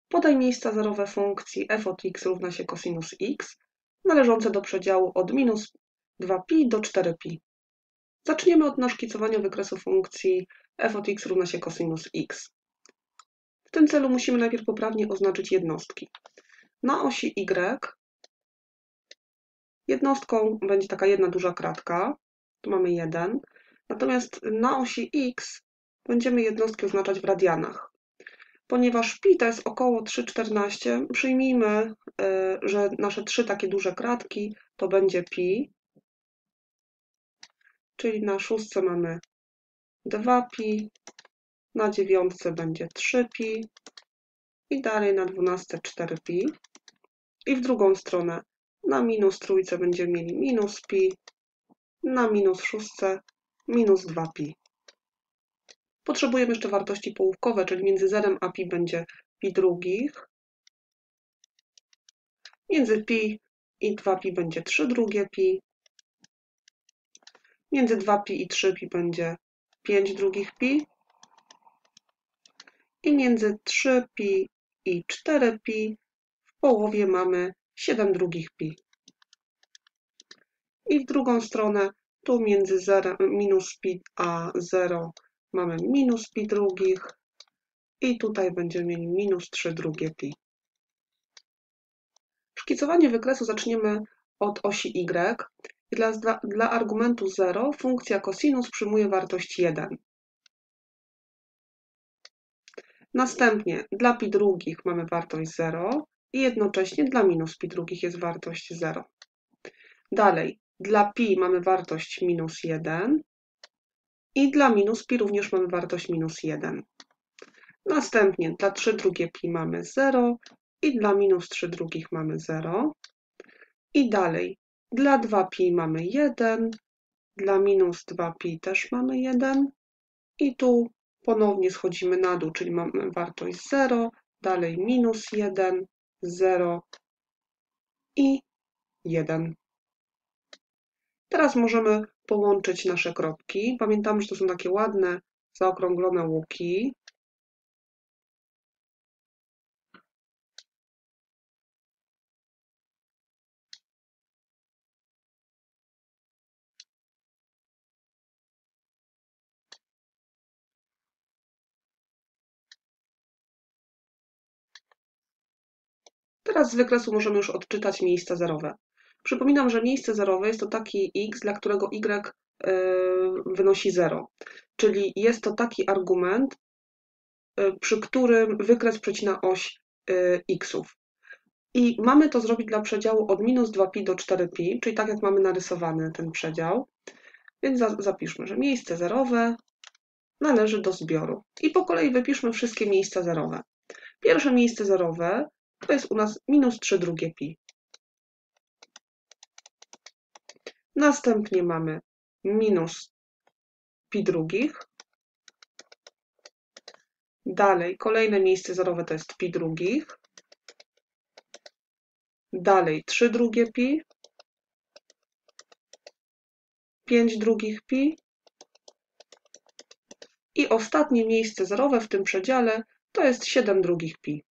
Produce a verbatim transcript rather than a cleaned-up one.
Podaj miejsca zerowe funkcji f od x równa się cosinus x, należące do przedziału od minus dwa pi do cztery pi. Zaczniemy od naszkicowania wykresu funkcji f od x równa się cosinus x. W tym celu musimy najpierw poprawnie oznaczyć jednostki. Na osi y jednostką będzie taka jedna duża kratka, tu mamy jeden, natomiast na osi x będziemy jednostki oznaczać w radianach. Ponieważ pi to jest około trzy przecinek czternaście, przyjmijmy, że nasze trzy takie duże kratki to będzie pi, czyli na szóstce mamy dwa pi, na dziewiątce będzie trzy pi i dalej na dwunastce cztery pi. I w drugą stronę na minus trójce będziemy mieli minus pi, na minus szóstce minus dwa pi. Potrzebujemy jeszcze wartości połówkowe, czyli między zerem a pi będzie pi drugich. Między pi i dwa pi będzie trzy drugie pi. Między dwa pi i trzy pi będzie pięć drugich pi. I między trzy pi i cztery pi w połowie mamy siedem drugich pi. I w drugą stronę, tu między zero, minus pi a zero mamy minus pi drugich. I tutaj będziemy mieli minus trzy drugie pi. Szkicowanie wykresu zaczniemy od osi y. I dla, dla argumentu zero funkcja cosinus przyjmuje wartość jeden. Następnie dla pi drugich mamy wartość zero i jednocześnie dla minus pi drugich jest wartość zero. Dalej, dla pi mamy wartość minus jeden i dla minus pi również mamy wartość minus jeden. Następnie dla trzy drugie pi mamy zero i dla minus trzy drugich mamy zero. I dalej, dla dwa pi mamy jeden, dla minus dwa pi też mamy jeden. I tu ponownie schodzimy na dół, czyli mamy wartość zero, dalej minus jeden, zero i jeden. Teraz możemy połączyć nasze kropki. Pamiętamy, że to są takie ładne, zaokrąglone łuki. Teraz z wykresu możemy już odczytać miejsca zerowe. Przypominam, że miejsce zerowe jest to taki x, dla którego y wynosi zero. Czyli jest to taki argument, przy którym wykres przecina oś xów. I mamy to zrobić dla przedziału od minus dwa pi do cztery pi, czyli tak jak mamy narysowany ten przedział. Więc zapiszmy, że miejsce zerowe należy do zbioru. I po kolei wypiszmy wszystkie miejsca zerowe. Pierwsze miejsce zerowe to jest u nas minus trzy drugie pi. Następnie mamy minus pi drugich. Dalej kolejne miejsce zerowe to jest pi drugich. Dalej trzy drugie pi. pięć drugich pi. I ostatnie miejsce zerowe w tym przedziale to jest siedem drugich pi.